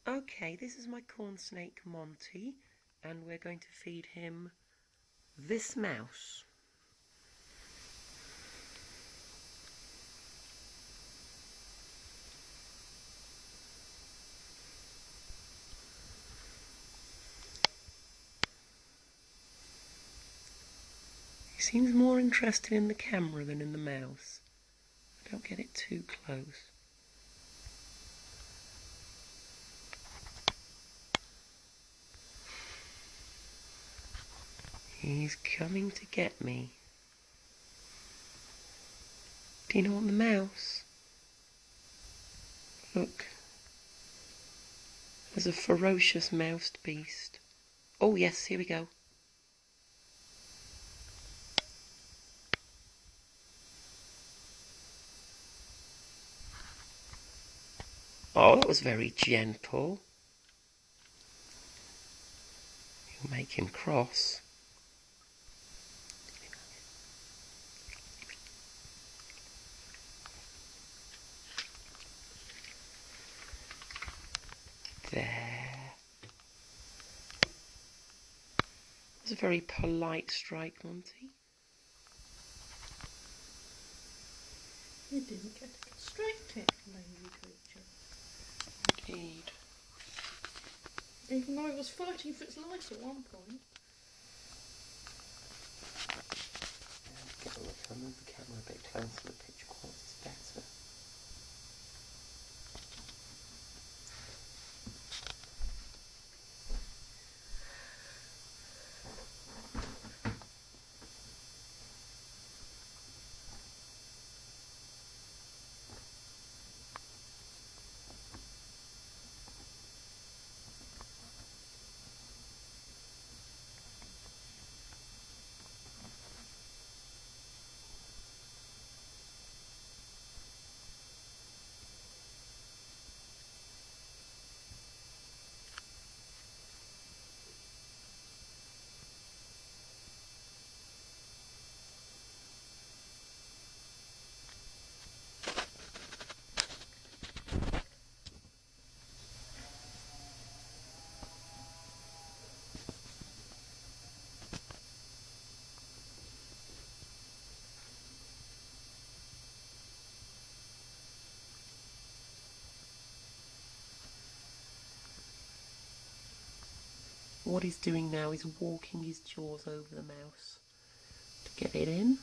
Okay, this is my corn snake Monty, and we're going to feed him this mouse. He seems more interested in the camera than in the mouse. Don't get it too close. He's coming to get me. Do you want the mouse? Look. There's a ferocious moused beast. Oh yes, here we go. Oh, that was very gentle. You'll make him cross. There. It was a very polite strike, Monty. You didn't get to constrict it, lazy creature. Indeed. Even though it was fighting for its life at one point. If I move the camera a bit closer, the picture quality's better. What he's doing now is walking his jaws over the mouse to get it in.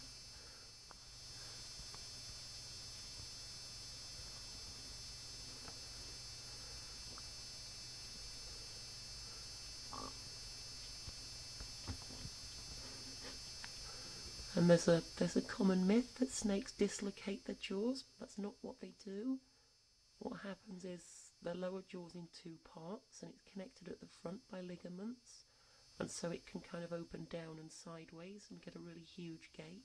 And there's a common myth that snakes dislocate their jaws. That's not what they do. What happens is the lower jaw's in two parts and it's connected at the front by ligaments, and so it can kind of open down and sideways and get a really huge gape.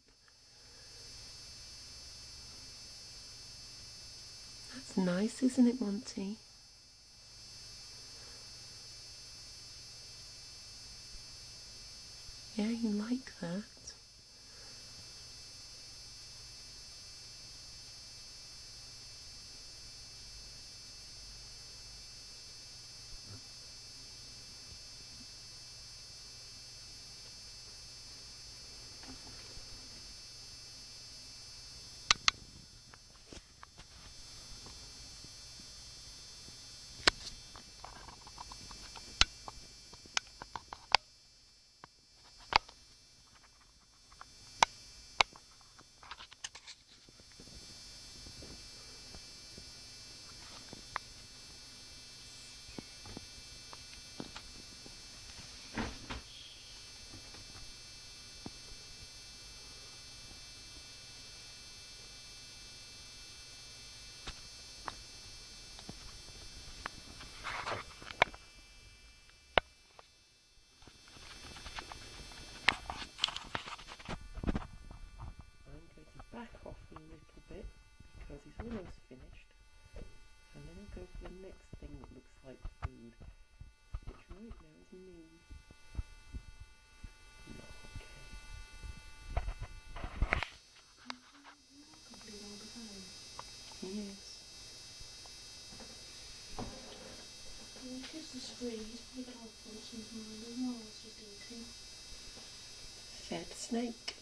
That's nice, isn't it, Monty? Yeah, you like that. Back off a little bit because he's almost finished, and then I'll go for the next thing that looks like food, which right now is me. Not okay. Yes. the screen. He's probably got other thoughts in his mind as well. It's just eating. Fed snake.